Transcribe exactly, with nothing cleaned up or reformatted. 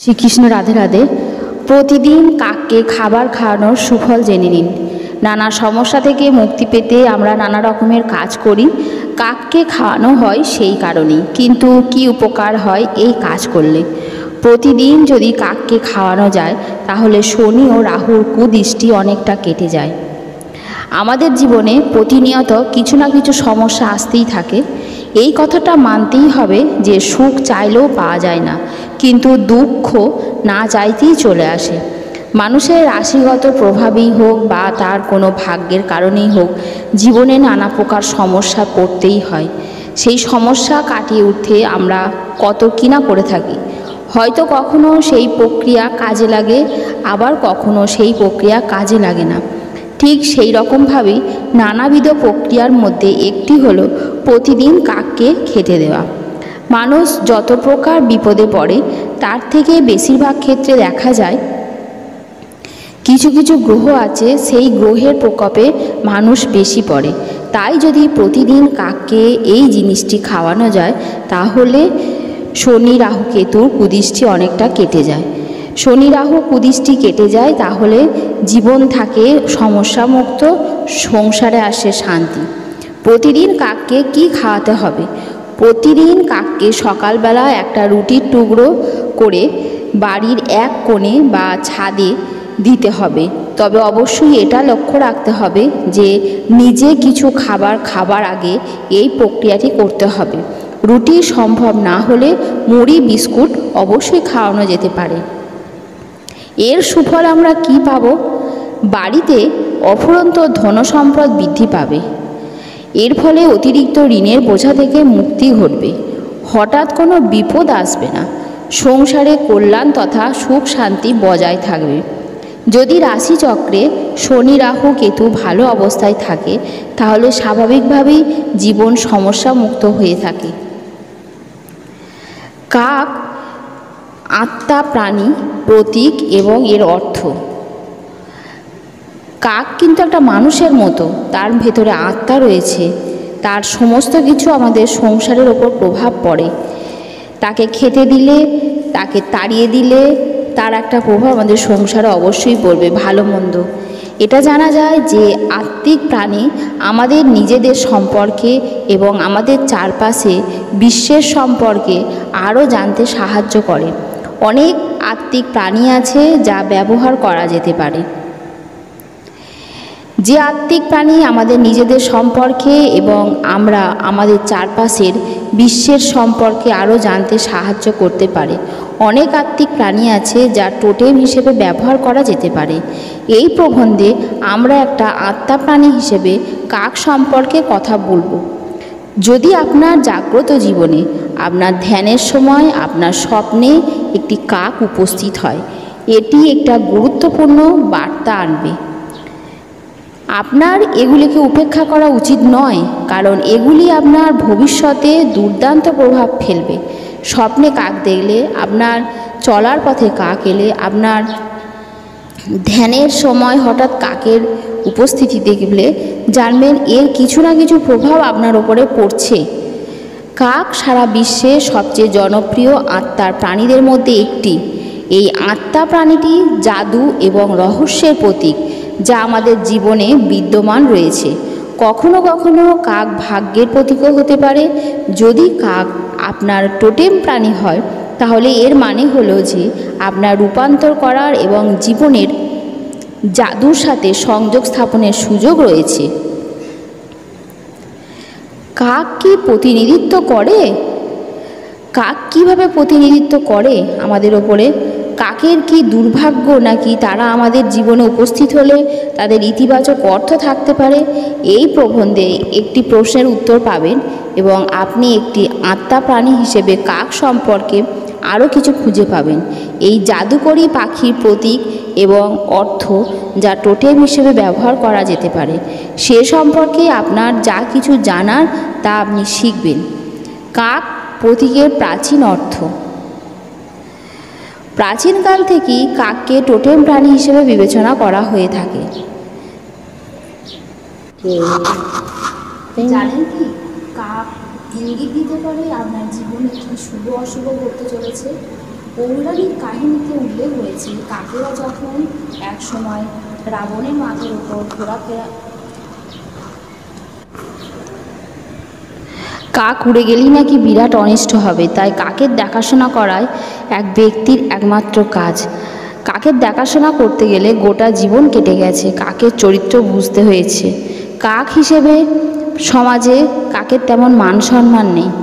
শ্রীকৃষ্ণ রাধে রাধে। প্রতিদিন কাককে খাবার খাওয়ানোর সুফল জেনে নিন। নানা সমস্যা থেকে মুক্তি পেতে আমরা নানা রকমের কাজ করি। কাককে খাওয়ানো হয় সেই কারণেই। কিন্তু কি উপকার হয় এই কাজ করলে? প্রতিদিন যদি কাককে খাওয়ানো যায় তাহলে শনি ও রাহুর কুদৃষ্টি অনেকটা কেটে যায়। আমাদের জীবনে প্রতিনিয়ত কিছু না কিছু সমস্যা আসতেই থাকে। এই কথাটা মানতেই হবে যে সুখ চাইলেও পাওয়া যায় না, কিন্তু দুঃখ না চাইতেই চলে আসে। মানুষের রাশিগত প্রভাবেই হোক বা তার কোনো ভাগ্যের কারণেই হোক, জীবনে নানা প্রকার সমস্যা পড়তেই হয়। সেই সমস্যা কাটিয়ে উঠতে আমরা কত কি না করে থাকি। হয়তো কখনো সেই প্রক্রিয়া কাজে লাগে, আবার কখনো সেই প্রক্রিয়া কাজে লাগে না। ঠিক সেই রকমভাবেই নানাবিধ প্রক্রিয়ার মধ্যে একটি হলো প্রতিদিন কাককে খেতে দেওয়া। মানুষ যত প্রকার বিপদে পড়ে তার থেকে বেশিরভাগ ক্ষেত্রে দেখা যায় কিছু কিছু গ্রহ আছে, সেই গ্রহের প্রকোপে মানুষ বেশি পড়ে। তাই যদি প্রতিদিন কাককে এই জিনিসটি খাওয়ানো যায় তাহলে শনি রাহু কেতুর কুদৃষ্টি অনেকটা কেটে যায়। শনি রাহু কুদৃষ্টি কেটে যায় তাহলে জীবন থাকে সমস্যামুক্ত, সংসারে আসে শান্তি। প্রতিদিন কাককে কি খাওয়াতে হবে? প্রতিদিন কাককে সকালবেলা একটা রুটির টুকরো করে বাড়ির এক কোণে বা ছাদে দিতে হবে। তবে অবশ্যই এটা লক্ষ্য রাখতে হবে যে নিজে কিছু খাবার খাবার আগে এই প্রক্রিয়াটি করতে হবে। রুটি সম্ভব না হলে মুড়ি বিস্কুট অবশ্যই খাওয়ানো যেতে পারে। এর সুফল আমরা কি পাব? বাড়িতে অফুরন্ত ধনসম্পদ বৃদ্ধি পাবে। এর ফলে অতিরিক্ত ঋণের বোঝা থেকে মুক্তি ঘটবে। হঠাৎ কোনো বিপদ আসবে না। সংসারে কল্যাণ তথা সুখ শান্তি বজায় থাকবে। যদি রাশিচক্রে শনি রাহু কেতু ভালো অবস্থায় থাকে তাহলে স্বাভাবিকভাবেই জীবন সমস্যা মুক্ত হয়ে থাকে। কাক আত্মা প্রাণী প্রতীক এবং এর অর্থ। কাক কিন্তু একটা মানুষের মতো, তার ভেতরে আত্মা রয়েছে। তার সমস্ত কিছু আমাদের সংসারের ওপর প্রভাব পড়ে। তাকে খেতে দিলে, তাকে তাড়িয়ে দিলে তার একটা প্রভাব আমাদের সংসারে অবশ্যই পড়বে, ভালো মন্দ। এটা জানা যায় যে আত্মিক প্রাণী আমাদের নিজেদের সম্পর্কে এবং আমাদের চারপাশে বিশ্বের সম্পর্কে আরও জানতে সাহায্য করে। অনেক আত্মিক প্রাণী আছে যা ব্যবহার করা যেতে পারে। যে আত্মিক প্রাণী আমাদের নিজেদের সম্পর্কে এবং আমরা আমাদের চারপাশের বিশ্বের সম্পর্কে আরও জানতে সাহায্য করতে পারে। অনেক আত্মিক প্রাণী আছে যা টোটেম হিসেবে ব্যবহার করা যেতে পারে। এই প্রবন্ধে আমরা একটা আত্মা প্রাণী হিসেবে কাক সম্পর্কে কথা বলবো। যদি আপনার জাগ্রত জীবনে আপনার ধ্যানের সময় আপনার স্বপ্নে একটি কাক উপস্থিত হয়, এটি একটা গুরুত্বপূর্ণ বার্তা আনবে। আপনার এগুলিকে উপেক্ষা করা উচিত নয়, কারণ এগুলি আপনার ভবিষ্যতে দুর্দান্ত প্রভাব ফেলবে। স্বপ্নে কাক দেখলে, আপনার চলার পথে কাক এলে, আপনার ধ্যানের সময় হঠাৎ কাকের উপস্থিতি দেখলে জানবেন এর কিছু না কিছু প্রভাব আপনার ওপরে পড়ছে। কাক সারা বিশ্বে সবচেয়ে জনপ্রিয় আত্মার প্রাণীদের মধ্যে একটি। এই আত্মা প্রাণীটি জাদু এবং রহস্যের প্রতীক যা আমাদের জীবনে বিদ্যমান রয়েছে। কখনো কখনো কাক ভাগ্যের প্রতীকও হতে পারে। যদি কাক আপনার টোটেম প্রাণী হয় তাহলে এর মানে হলো যে আপনার রূপান্তর করার এবং জীবনের জাদুর সাথে সংযোগ স্থাপনের সুযোগ রয়েছে। কাক কি প্রতিনিধিত্ব করে? কাক কিভাবে প্রতিনিধিত্ব করে আমাদের ওপরে? কাকের কি দুর্ভাগ্য, নাকি তারা আমাদের জীবনে উপস্থিত হলে তাদের ইতিবাচক অর্থ থাকতে পারে? এই প্রবন্ধে একটি প্রশ্নের উত্তর পাবেন এবং আপনি একটি আত্মা প্রাণী হিসেবে কাক সম্পর্কে আরও কিছু খুঁজে পাবেন। এই জাদুকরী পাখির প্রতীক এবং অর্থ যা টোটেম হিসেবে ব্যবহার করা যেতে পারে সে সম্পর্কে আপনার যা কিছু জানার তা আপনি শিখবেন। কাক প্রতীকের প্রাচীন অর্থ। প্রাচীনকাল থেকেই কাককে টোটেম প্রাণী হিসেবে বিবেচনা করা হয়ে থাকে। জানেন কি, কাক ইঙ্গিত দিতে পারে আপনার জীবনে কি শুভ অশুভ ঘটতে চলেছে। পৌরাণিক কাহিনীতে উল্লেখ হয়েছে কাকেরা যখন এক সময় রাবণের মাথার উপর ঘোরাফেরা কাক উড়ে গেলেই নাকি বিরাট অনিষ্ট হবে, তাই কাকের দেখাশোনা করাই এক ব্যক্তির একমাত্র কাজ। কাকের দেখাশোনা করতে গেলে গোটা জীবন কেটে গেছে, কাকের চরিত্র বুঝতে হয়েছে। কাক হিসেবে সমাজে কাকের তেমন মান সম্মান নেই।